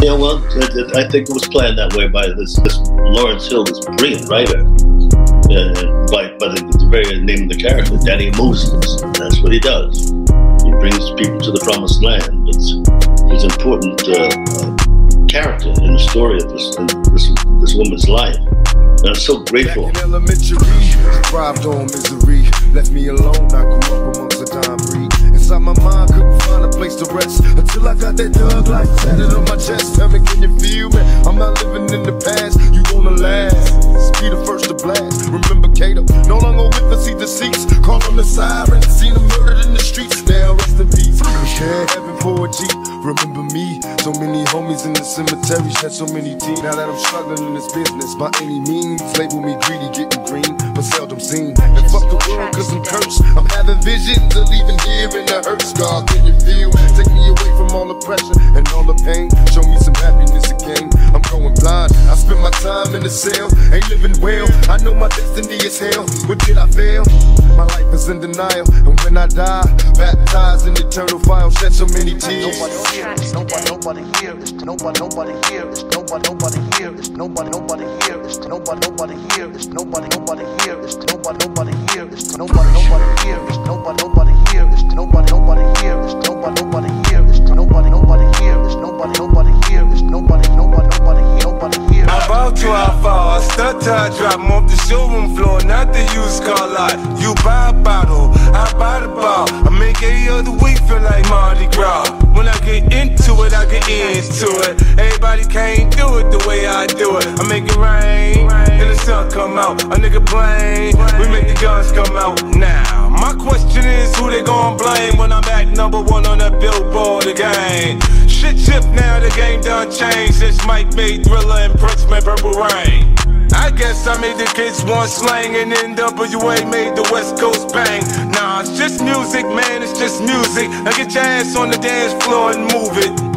Yeah, well, I think it was planned that way by this Lawrence Hill, this brilliant writer, by the very name of the character, Danny Moses. That's what he does. He brings people to the promised land. It's an important character in the story of this woman's life. And I'm so grateful. Back in elementary, thrived on misery. Left me alone, I grew up amongst a dime breed. Inside my mind, couldn't find a place to rest until I got that thug life tatted on my chest. Tell me, can you feel me? I'm not living in the past, you wanna last. Be the first to blast. Remember Kato, no longer with us, see deceits. Call on the sirens, seen them murdered in the streets. Now rest in peace. Prepare heaven for a G. Remember me, so many homies in the cemetery, shed so many tears. Now that I'm struggling in this business, by any means, label me greedy, getting green, but seldom seen. And fuck the world, cause I'm cursed. I'm having visions of leaving here in the hurt. God, can you feel? Take me away from all the pressure and all the pain. Show me some happiness again. I'm going blind. I spend my time in the cell, ain't living well. I know my destiny is hell. But did I fail? My life is in denial, and when I die, baptized in eternal fire, shed so many tears. Nobody here. It's nobody here. It's nobody here. It's nobody here. It's nobody here. It's nobody here. It's nobody here. It's nobody here. It's nobody here. It's nobody here. It's nobody here. It's nobody here. It's nobody here. It's nobody here. I'm about to fall. I start till I drop 'em off the showroom floor, not the used car lot. You buy a bottle, I buy the ball. I make every other week feel like Mardi Gras. When I get into it, I get into it. Everybody can't do it the way I do it. I make it rain, and the sun come out. A nigga blame, we make the guns come out now. My question is, who they gon' blame when I'm at #1 on the Billboard again? Shit shift now, the game done changed. Since Mike made Thriller and Prince made Purple Rain. I guess I made the kids want slang, and NWA made the West Coast bang. Nah, it's just music, man, it's just music. Now get your ass on the dance floor and move it.